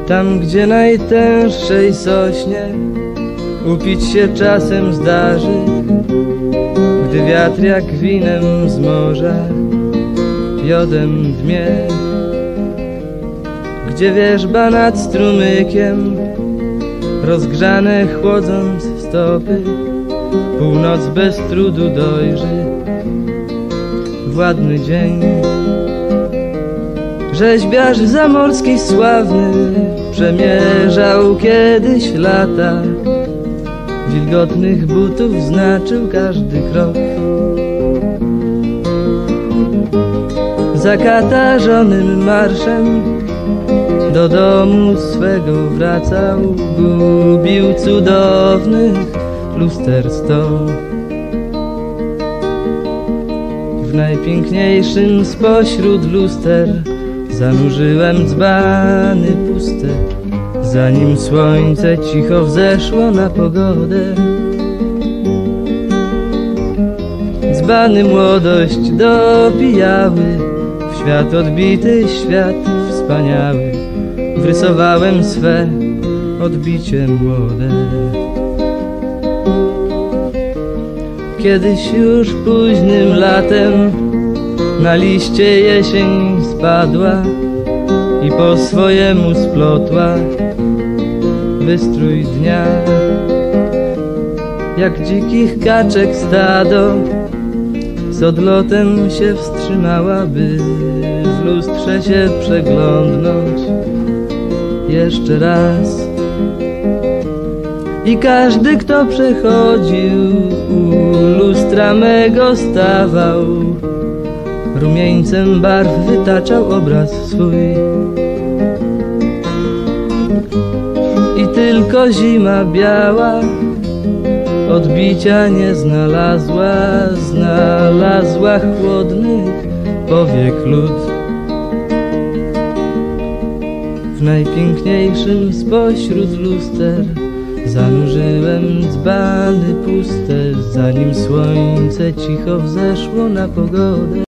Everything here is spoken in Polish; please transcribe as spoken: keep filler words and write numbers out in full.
Tam, gdzie najtęższej sośnie upić się czasem zdarzy, gdy wiatr jak winem z morza jodem dmie. Gdzie wierzba nad strumykiem, rozgrzane chłodząc stopy, północ bez trudu dojrzy w ładny dzień. Rzeźbiarz zamorski sławny przemierzał kiedyś lata, wilgotnych butów znaczył każdy krok. Zakatarzonym marszem do domu swego wracał, gubił cudownych luster sto. W najpiękniejszym spośród luster zanurzyłem dzbany puste, zanim słońce cicho wzeszło na pogodę. Dzbany młodość dopijały, w świat odbity, świat wspaniały, wrysowałem swe odbicie młode. Kiedyś już późnym latem na liście jesień spadła i po swojemu splotła wystrój dnia. Jak dzikich kaczek stado z odlotem się wstrzymała, by w lustrze się przeglądnąć jeszcze raz. I każdy, kto przechodził, u lustra mego stawał, rumieńcem barw wytaczał obraz swój. I tylko zima biała odbicia nie znalazła, znalazła chłodnych powiek lód. W najpiękniejszym spośród luster zanurzyłem dzbany puste, zanim słońce cicho wzeszło na pogodę.